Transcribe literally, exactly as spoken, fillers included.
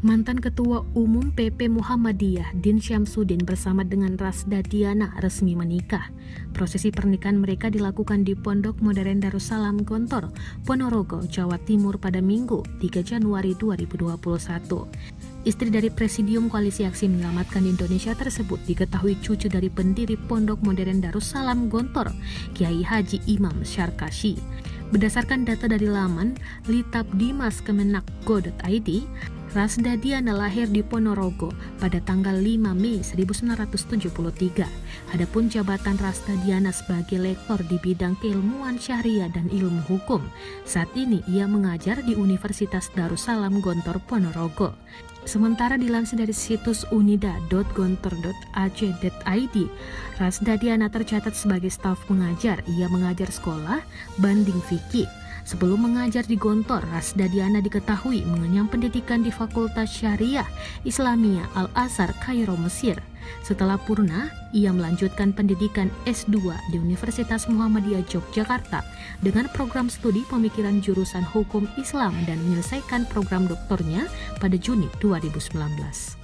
Mantan Ketua Umum P P Muhammadiyah Din Syamsuddin bersama dengan Rasda Diana resmi menikah. Prosesi pernikahan mereka dilakukan di Pondok Modern Darussalam Gontor, Ponorogo, Jawa Timur pada Minggu tiga Januari dua ribu dua puluh satu. Istri dari Presidium Koalisi Aksi Menyelamatkan Indonesia tersebut diketahui cucu dari pendiri Pondok Modern Darussalam Gontor, Kiai Haji Imam Syarkashi. Berdasarkan data dari laman litabdimas kemenak go titik i d, Rasda Diana lahir di Ponorogo pada tanggal lima Mei seribu sembilan ratus tujuh puluh tiga. Adapun jabatan Rasda Diana sebagai lektor di bidang keilmuan syariah dan ilmu hukum. Saat ini ia mengajar di Universitas Darussalam Gontor Ponorogo. Sementara dilansir dari situs unida titik gontor titik a c titik i d, Rasda Diana tercatat sebagai staf pengajar. Ia mengajar sekolah banding fikih. Sebelum mengajar di Gontor, Rasda Diana diketahui mengenyam pendidikan di Fakultas Syariah Islamiyah Al-Azhar, Kairo, Mesir. Setelah purna, ia melanjutkan pendidikan S dua di Universitas Muhammadiyah Yogyakarta dengan program studi pemikiran jurusan Hukum Islam dan menyelesaikan program doktornya pada Juni dua ribu sembilan belas.